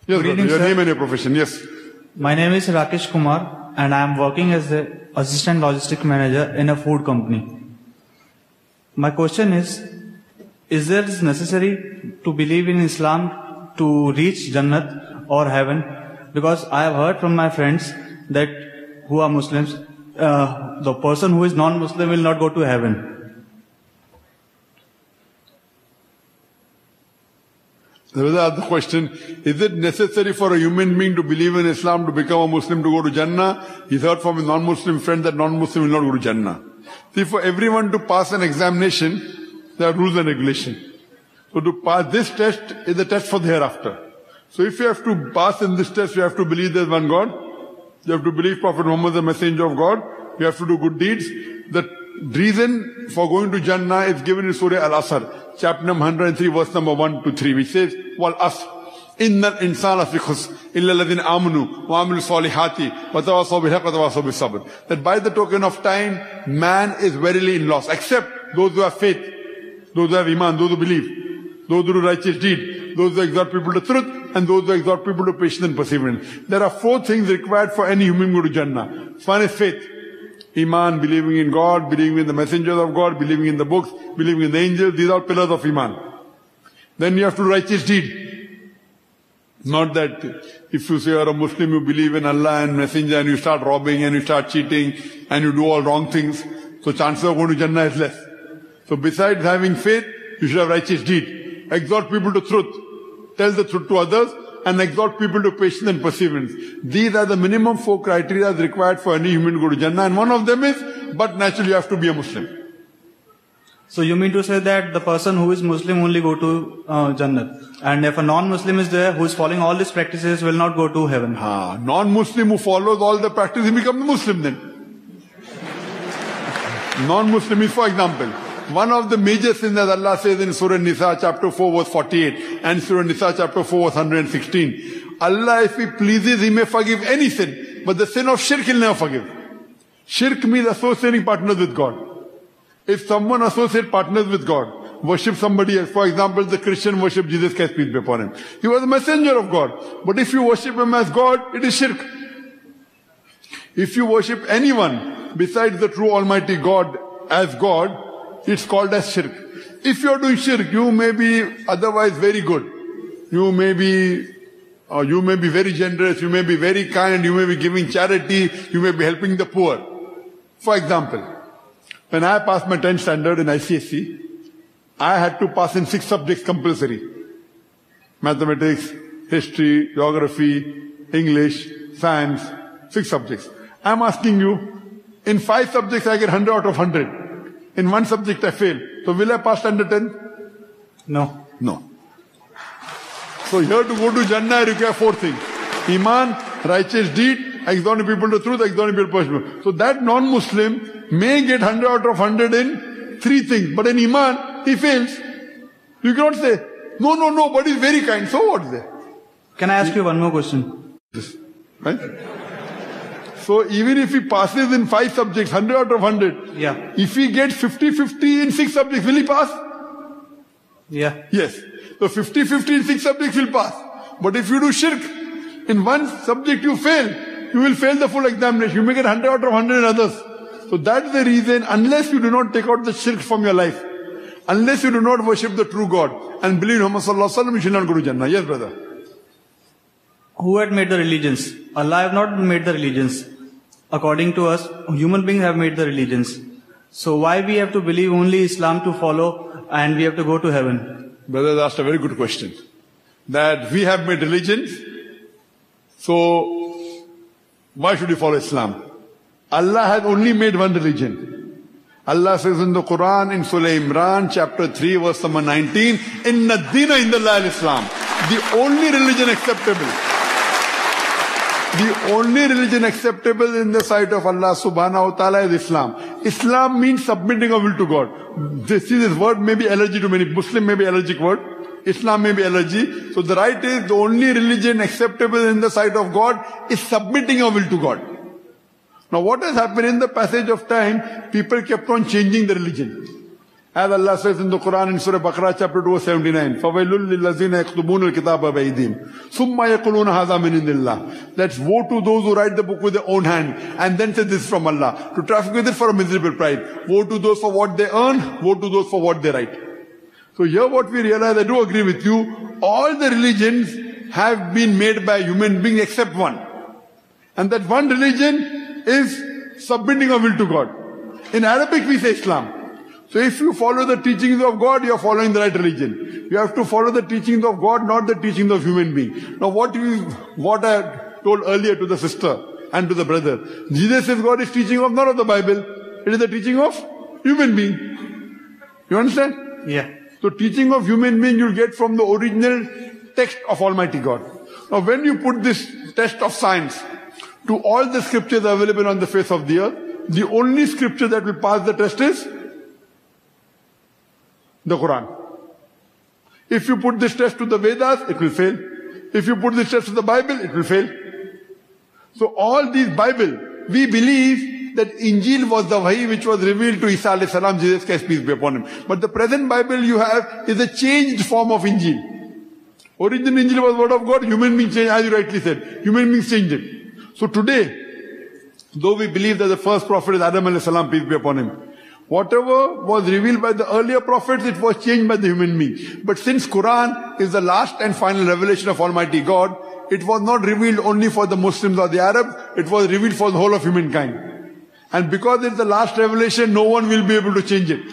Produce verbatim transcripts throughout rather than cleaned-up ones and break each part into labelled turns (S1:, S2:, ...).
S1: Yes,
S2: Good evening,
S1: your
S2: sir.
S1: name and your profession, yes.
S2: My name is Rakesh Kumar and I am working as the Assistant Logistic Manager in a food company. My question is, is it necessary to believe in Islam to reach Jannat or heaven? Because I have heard from my friends that who are Muslims, uh, the person who is non-Muslim will not go to heaven.
S1: There was another question, is it necessary for a human being to believe in Islam to become a Muslim to go to Jannah? He's heard from a non-Muslim friend that non-Muslim will not go to Jannah. See, for everyone to pass an examination, there are rules and regulations. So to pass this test is a test for the hereafter. So if you have to pass in this test, you have to believe there's one God. You have to believe Prophet Muhammad is the messenger of God. You have to do good deeds. The reason for going to Jannah is given in Surah Al-Asr, chapter number one hundred three, verse number one to three, which says, Wal Asr, Innal insana fi khusr, illa alladhina amanu, wa amilu salihati, wa tawasaw bil haqq wa tawasaw bis sabr. That by the token of time, man is verily in loss, except those who have faith, those who have iman, those who believe, those who do righteous deed, those who exhort people to truth, and those who exhort people to patience and perseverance. There are four things required for any human to go to Jannah. One is faith. Iman, believing in God, believing in the messengers of God, believing in the books, believing in the angels. These are pillars of Iman. Then you have to do righteous deed. Not that if you say you're a Muslim, you believe in Allah and messenger and you start robbing and you start cheating and you do all wrong things. So chances of going to Jannah is less. So besides having faith, you should have righteous deed. Exhort people to truth. Tell the truth to others. And exhort people to patience and perseverance. These are the minimum four criteria required for any human to go to Jannah. And one of them is, but naturally you have to be a Muslim.
S2: So you mean to say that the person who is Muslim only go to uh, Jannat? And if a non-Muslim is there who is following all these practices will not go to heaven?
S1: Ah, non-Muslim who follows all the practices, he becomes a Muslim then. Non-Muslim is, for example, one of the major sins that Allah says in Surah Nisa chapter four verse forty-eight and Surah Nisa chapter four verse one hundred sixteen. Allah, if He pleases, He may forgive any sin, but the sin of shirk He'll never forgive. Shirk means associating partners with God. If someone associates partners with God, worship somebody else, for example, the Christian worship Jesus Christ, peace be upon him. He was a messenger of God. But if you worship Him as God, it is shirk. If you worship anyone besides the true Almighty God as God, it's called as shirk. If you're doing shirk, you may be otherwise very good. You may be, uh, you may be very generous, you may be very kind, you may be giving charity, you may be helping the poor. For example, when I passed my tenth standard in I C S E, I had to pass in six subjects compulsory. Mathematics, history, geography, English, science, six subjects. I'm asking you, in five subjects I get one hundred out of one hundred. In one subject I fail. So will I pass under ten?
S2: No.
S1: No. So here to go to Jannah I require four things. Iman, righteous deed, exhorting people to truth, exhorting people to perseverance. So that non-Muslim may get one hundred out of one hundred in three things. But in Iman, he fails. You cannot say, no, no, no, but he's very kind. So what is there?
S2: Can I ask you one more question?
S1: Right? So even if he passes in five subjects, one hundred out of one hundred,
S2: yeah.
S1: If he gets fifty fifty in six subjects, will he pass?
S2: Yeah.
S1: Yes. So fifty fifty in six subjects will pass. But if you do shirk, in one subject you fail, you will fail the full examination. You may get one hundred out of one hundred in others. So that's the reason, unless you do not take out the shirk from your life, unless you do not worship the true God and believe in Muhammad sallallahu alaihi wasallam, you should not go to Jannah. Yes, brother.
S2: Who had made the religions? Allah have not made the religions. According to us, human beings have made the religions. So why we have to believe only Islam to follow and we have to go to heaven?
S1: Brother asked a very good question. That we have made religions, so why should we follow Islam? Allah has only made one religion. Allah says in the Quran, in Surah Imran, chapter three, verse number nineteen, Inna Dina Indallah al-Islam. The only religion acceptable. The only religion acceptable in the sight of Allah subhanahu wa ta'ala is Islam. Islam means submitting our will to God. This is this word may be allergy to many. Muslim may be allergic word. Islam may be allergy. So the right is the only religion acceptable in the sight of God is submitting our will to God. Now what has happened in the passage of time, people kept on changing the religion. As Allah says in the Quran in Surah Baqarah chapter two seventy-nine, فَوَيْلُلْ لِلَّذِينَ يَكْتُبُونَ الْكِتَابَ بَأَيْدِيهِمْ ثُمَّ يَقُولُونَ هَذَا مِنْ عِنْدِ اللَّهِ. That's woe to those who write the book with their own hand and then say this is from Allah. To traffic with it for a miserable price. Woe to those for what they earn, woe to those for what they write. So here what we realize, I do agree with you, all the religions have been made by human beings except one. And that one religion is submitting our will to God. In Arabic we say Islam. So if you follow the teachings of God, you are following the right religion. You have to follow the teachings of God, not the teachings of human being. Now what you, what I told earlier to the sister and to the brother, Jesus says God is teaching of none of the Bible. It is the teaching of human being. You understand?
S2: Yeah.
S1: So teaching of human being you'll get from the original text of Almighty God. Now when you put this test of science to all the scriptures available on the face of the earth, the only scripture that will pass the test is the Quran. If you put this test to the Vedas, it will fail. If you put this test to the Bible, it will fail. So all these Bible, we believe that Injil was the Wahi which was revealed to Isa alayhi salam, Jesus Christ peace be upon him. But the present Bible you have is a changed form of Injil. Original Injil was word of God, human beings changed, as you rightly said. Human beings changed it. So today, though we believe that the first prophet is Adam alayhi salam, peace be upon him, whatever was revealed by the earlier prophets, it was changed by the human being. But since Quran is the last and final revelation of Almighty God, it was not revealed only for the Muslims or the Arabs, it was revealed for the whole of humankind. And because it's the last revelation, no one will be able to change it.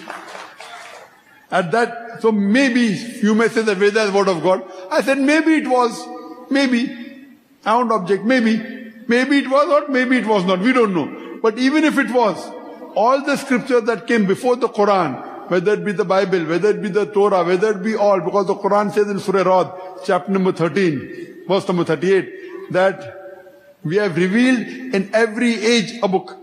S1: At that, so maybe you may say the Veda is word of God. I said maybe it was, maybe. I won't object, maybe. Maybe it was or maybe it was not, we don't know. But even if it was, all the scriptures that came before the Quran, whether it be the Bible, whether it be the Torah, whether it be all, because the Quran says in Surah Ra'd, chapter number thirteen, verse number thirty-eight, that we have revealed in every age a book.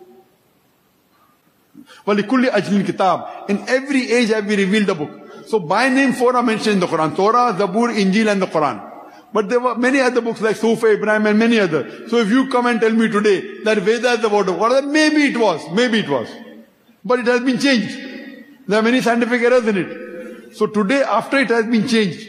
S1: وَلِكُلِّ أَجْلٍ كِتَابٍ. In every age have we revealed a book. So by name four are mentioned in the Quran. Torah, Zabur, Injil and the Quran. But there were many other books like Sufa, Ibrahim and many others. So if you come and tell me today that Veda is the word of God, then maybe it was, maybe it was. But it has been changed. There are many scientific errors in it. So today after it has been changed.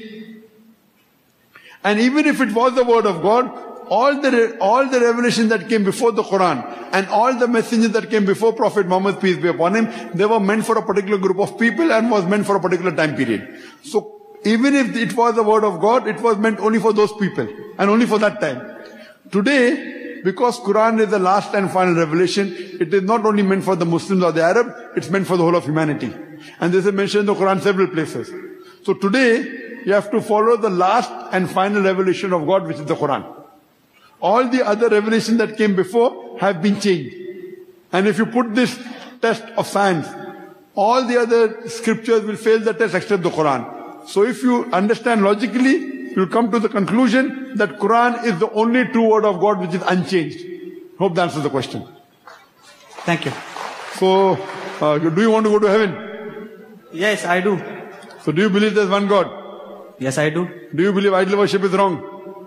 S1: And even if it was the word of God, all the, all the revelation that came before the Quran and all the messages that came before Prophet Muhammad, peace be upon him, they were meant for a particular group of people and was meant for a particular time period. So even if it was the word of God, it was meant only for those people and only for that time. Today, because Quran is the last and final revelation, it is not only meant for the Muslims or the Arab, it's meant for the whole of humanity. And this is mentioned in the Quran several places. So today, you have to follow the last and final revelation of God, which is the Quran. All the other revelations that came before have been changed. And if you put this test of science, all the other scriptures will fail the test except the Quran. So if you understand logically, you'll come to the conclusion that Quran is the only true word of God which is unchanged. Hope that answers the question.
S2: Thank you.
S1: So, uh, do you want to go to heaven?
S2: Yes, I do.
S1: So do you believe there's one God?
S2: Yes, I do.
S1: Do you believe idol worship is wrong?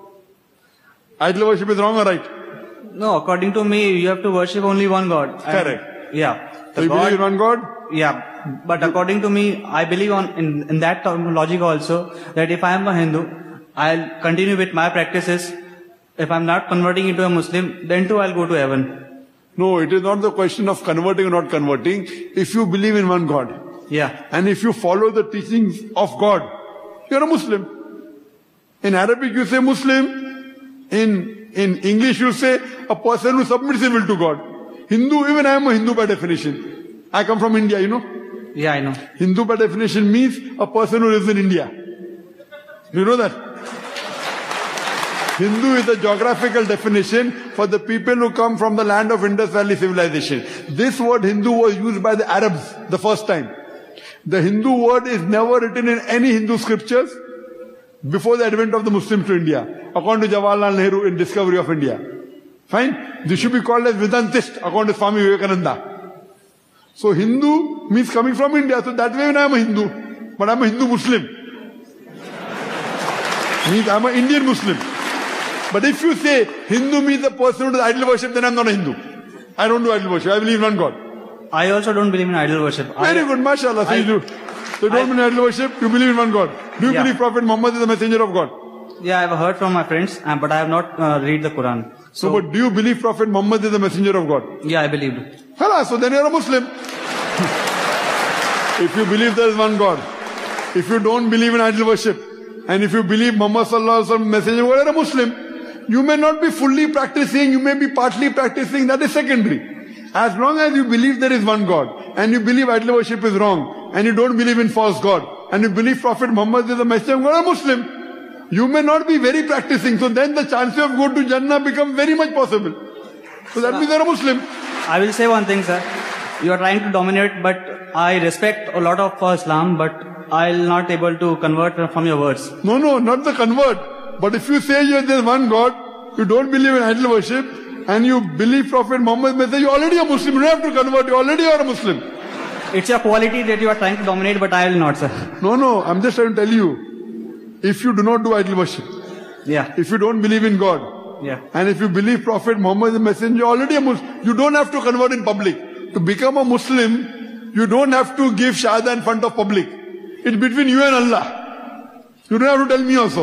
S1: Idol worship is wrong or right?
S2: No, according to me, you have to worship only one God.
S1: Correct.
S2: And, yeah.
S1: So you God, believe in one God?
S2: Yeah. But according to me, I believe on in, in that logic also, that if I am a Hindu, I'll continue with my practices. If I'm not converting into a Muslim, then too I'll go to heaven.
S1: No, it is not the question of converting or not converting. If you believe in one God,
S2: yeah,
S1: and if you follow the teachings of God, you're a Muslim. In Arabic you say Muslim. In, in English you say a person who submits his will to God. Hindu, even I am a Hindu by definition. I come from India, you know.
S2: Yeah, I know.
S1: Hindu by definition means a person who lives in India. Do you know that? Hindu is a geographical definition for the people who come from the land of Indus Valley civilization. This word Hindu was used by the Arabs the first time. The Hindu word is never written in any Hindu scriptures before the advent of the Muslims to India, according to Jawaharlal Nehru in Discovery of India. Fine? This should be called as Vedantist, according to Swami Vivekananda. So Hindu means coming from India, so that way when I am a Hindu, but I am a Hindu Muslim. Means I am an Indian Muslim. But if you say Hindu means the person who does idol worship, then I am not a Hindu. I don't do idol worship, I believe in one God.
S2: I also don't believe in idol worship.
S1: Very
S2: I,
S1: good, mashallah. So
S2: I,
S1: you do. So you don't
S2: I,
S1: believe in idol worship, you believe in one God. Do you
S2: yeah.
S1: believe Prophet Muhammad is the messenger of God?
S2: Yeah, I've heard from my friends, uh, but I have not uh, read the Quran.
S1: So, so, but do you believe Prophet Muhammad is the messenger of God?
S2: Yeah, I believed.
S1: Hala, so then you're a Muslim. If you believe there is one God, if you don't believe in idol worship, and if you believe Muhammad sallallahu alaihi wasallam messenger, you are a Muslim. You may not be fully practicing, you may be partly practicing, that is secondary. As long as you believe there is one God, and you believe idol worship is wrong, and you don't believe in false God, and you believe Prophet Muhammad is the messenger of God, you are a Muslim. You may not be very practicing, so then the chances of going to Jannah become very much possible. So that means you are a Muslim.
S2: I will say one thing, sir. You are trying to dominate, but I respect a lot of uh, Islam, but I'll not able to convert from your words.
S1: No, no, not the convert. But if you say there is one God, you don't believe in idol worship, and you believe Prophet Muhammad's message, you're already a Muslim. You don't have to convert, you already are a Muslim.
S2: It's your quality that you are trying to dominate, but I will not, sir.
S1: No, no, I'm just trying to tell you. If you do not do idol worship,
S2: yeah.
S1: if you don't believe in God,
S2: yeah.
S1: and if you believe Prophet Muhammad is the messenger, you're already a Muslim. You don't have to convert in public. To become a Muslim, you don't have to give shahada in front of public. It's between you and Allah. You don't have to tell me also.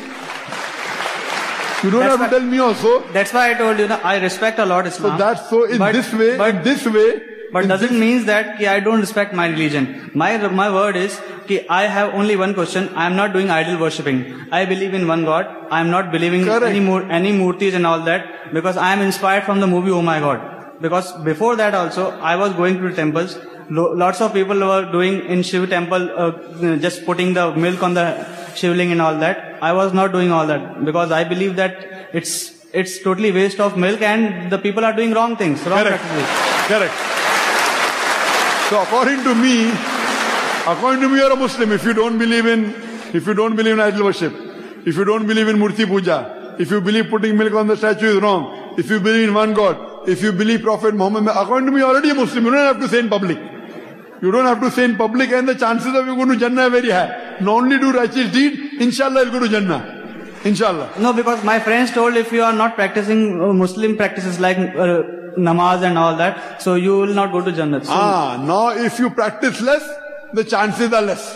S1: You don't that's have why, to tell me also.
S2: That's why I told you, I respect a lot Islam.
S1: So that's so in
S2: but,
S1: this way,
S2: but,
S1: in this way.
S2: But doesn't mean that ki I don't respect my religion. My my word is ki I have only one question. I am not doing idol worshipping. I believe in one God. I am not believing
S1: Correct.
S2: any mur any murtis and all that, because I am inspired from the movie Oh My God. Because before that also I was going to temples. Lo lots of people were doing in Shiv temple uh, just putting the milk on the shivling and all that. I was not doing all that because I believe that it's it's totally waste of milk and the people are doing wrong things. Wrong
S1: Correct.
S2: practices.
S1: Correct. So according to me, according to me, you are a Muslim. If you don't believe in, if you don't believe in idol worship, if you don't believe in murti puja, if you believe putting milk on the statue is wrong, if you believe in one God, if you believe Prophet Muhammad, according to me, you are already a Muslim. You don't have to say in public. You don't have to say in public, and the chances of you going to Jannah are very high. Not only do righteous deed, inshallah you'll go to Jannah. Inshallah.
S2: No, because my friends told if you are not practicing Muslim practices like uh, namaz and all that, so you will not go to Jannah. So
S1: ah, now if you practice less, the chances are less.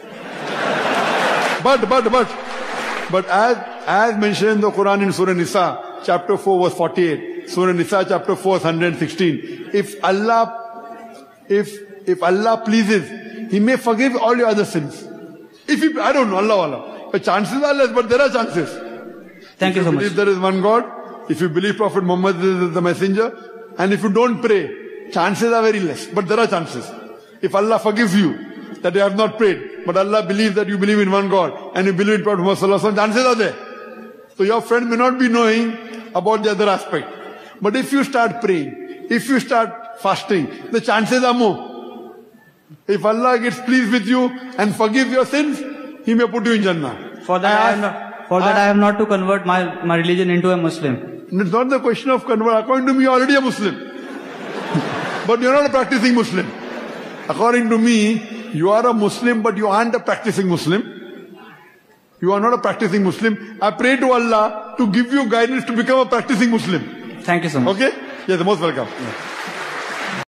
S1: but, but, but, but as, as mentioned in the Quran in Surah Nisa, chapter four verse forty-eight, Surah Nisa chapter four verse one hundred sixteen, if Allah, if, if Allah pleases, He may forgive all your other sins. If He, I don't know, Allah, Allah. The chances are less, but there are chances.
S2: Thank
S1: if
S2: you so much.
S1: If you believe there is one God, if you believe Prophet Muhammad is the messenger, and if you don't pray, chances are very less, but there are chances. If Allah forgives you, that you have not prayed, but Allah believes that you believe in one God, and you believe in Prophet Muhammad sallallahu alaihi wasallam, chances are there. So your friend may not be knowing about the other aspect. But if you start praying, if you start fasting, the chances are more. If Allah gets pleased with you and forgives your sins, He may put you in Jannah.
S2: For that, I, I have not, for that I, I have not to convert my, my religion into a Muslim.
S1: It's not the question of convert. According to me, you're already a Muslim. But you're not a practicing Muslim. According to me, you are a Muslim, but you aren't a practicing Muslim. You are not a practicing Muslim. I pray to Allah to give you guidance to become a practicing Muslim.
S2: Thank you so much.
S1: Okay? Yes, most welcome. Yeah.